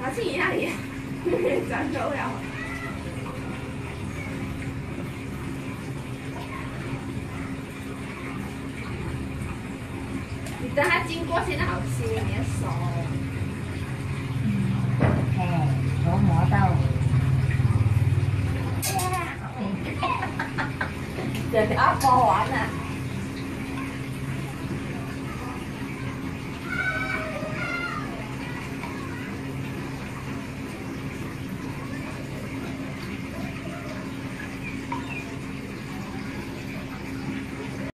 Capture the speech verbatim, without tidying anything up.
我去你那里，转头了。你等它经过，现在好吸你的手。 哎，揉磨到。 整个阿包完了。